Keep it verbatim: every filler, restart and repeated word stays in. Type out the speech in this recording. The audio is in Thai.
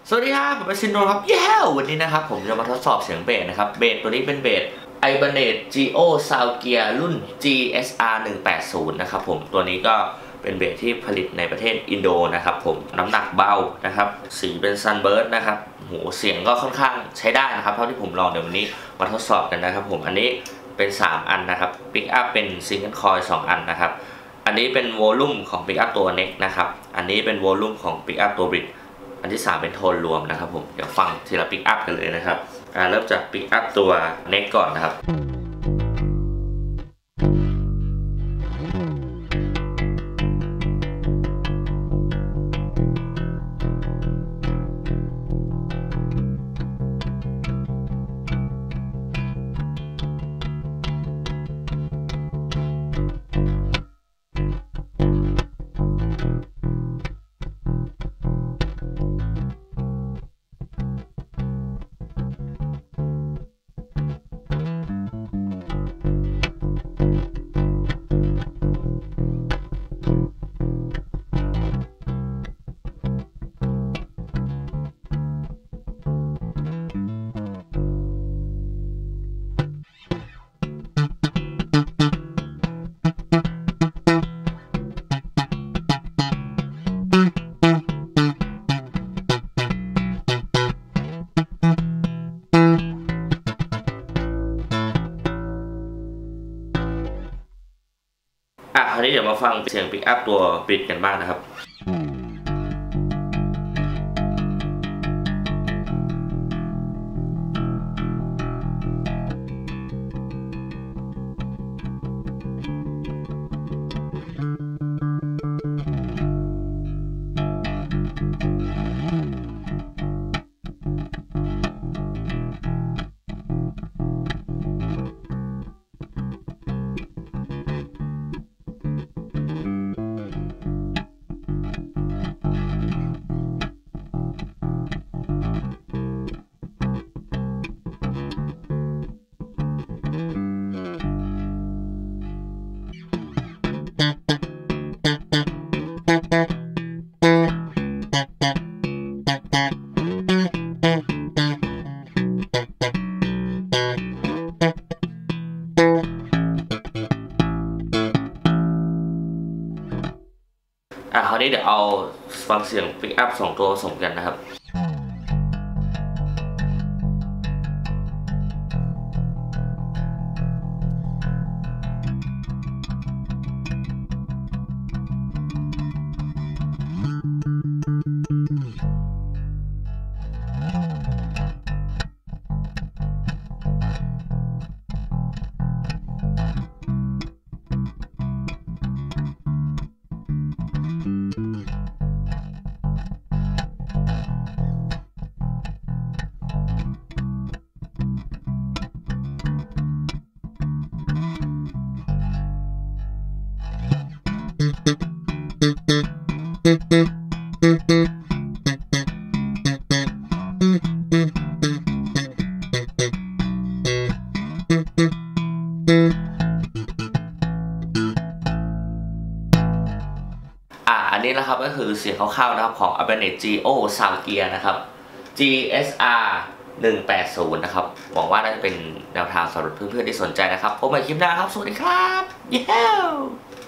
สวัสดีครับผมเป็นซินโดครับเย้วันนี้นะครับผมจะมาทดสอบเสียงเบสนะครับเบสตัวนี้เป็นเบส Ibanez Geo Sound Gear รุ่น จี เอส อาร์ หนึ่งแปดศูนย์นะครับผมตัวนี้ก็เป็นเบสที่ผลิตในประเทศอินโดนะครับผมน้ำหนักเบานะครับสีเป็นซันเบิร์ดนะครับโหเสียงก็ค่อนข้างใช้ได้นะครับเท่าที่ผมลองเดี๋ยววันนี้มาทดสอบกันนะครับผมอันนี้เป็นสามอันนะครับปิกอัพเป็นซิงเกิลคอยล์สองอันนะครับอันนี้เป็นโวลูมของปิกอัพตัวเน็กนะครับอันนี้เป็นโวลูมของปิกอัพตัวบริดอันที่สามเป็นโทนรวมนะครับผมเดี๋ยวฟังทีละปิกอัพกันเลยนะครับเริ่มจากปิกอัพตัวเน็กก่อนนะครับอ่ะคราวนี้เดี๋ยวมาฟังเสียงปิกอัพตัวบริดกันบ้างนะครับอ่ะคราวนี้เดี๋ยวเอาฟังเสียงปิกอัพสองตัวผสมกันนะครับอ่ะอันนี้นะครับก็คือเสียงคร่าวๆนะครับของ Ibanez Geo Sound Gear นะครับ จี เอส อาร์ หนึ่งแปดศูนย์นะครับหวังว่าน่าจะเป็นแนวทางสำหรับเพื่อนๆที่สนใจนะครับพบกันใหม่คลิปหน้าครับสวัสดีครับเย้